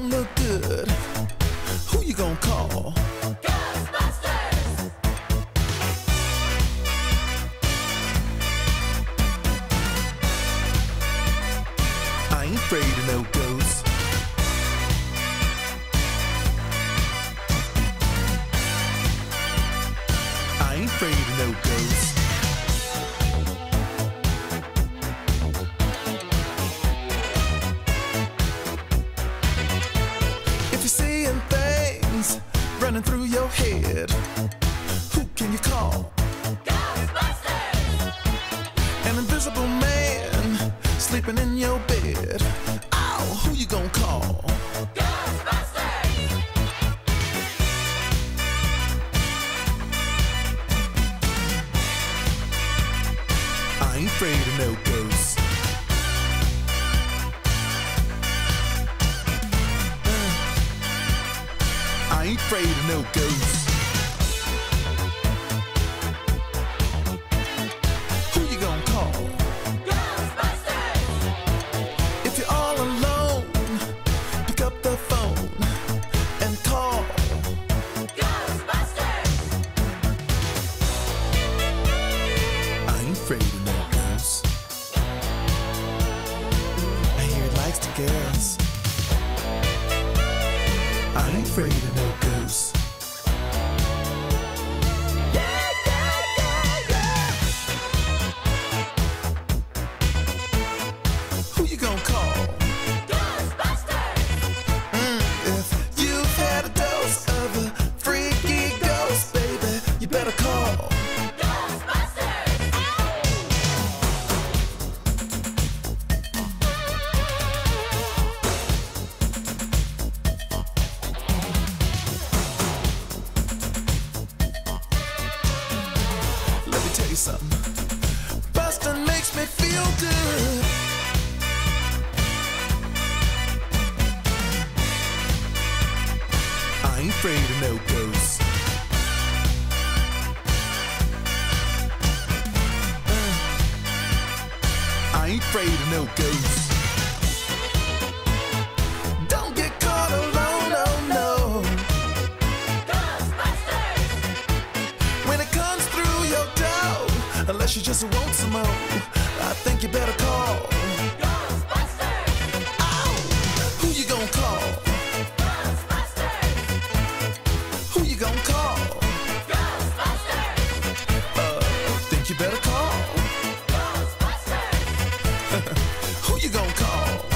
don't look good, who you gonna call? Ghostbusters! I ain't afraid of no ghosts. I ain't afraid of no ghosts. If you're seeing things running through your head, who can you call? Ghostbusters! An invisible man sleeping in your bed. Oh, who you gonna call? Ghostbusters! I ain't afraid of no ghosts. I ain't afraid of no ghosts. Who you gonna call? Ghostbusters! If you're all alone, pick up the phone and call. Ghostbusters! I ain't afraid of no ghosts. I hear it likes the girls. I ain't afraid of no ghosts. Yeah, yeah, yeah, yeah! Who you gonna call? Ghostbusters! If you've had a dose of a freaky ghost, baby, you better call. Ghostbusters! Let me tell you something. Bustin' makes me feel good. I ain't afraid of no ghosts. I ain't afraid of no ghosts. Don't get caught alone, oh no. Ghostbusters! When it comes through your door, unless you just want some more, I think you better call. Ghostbusters! Ow! Who you gonna call? Ghostbusters! Who you gonna call? Ghostbusters! Think you better call. Ghostbusters! Who you gonna call?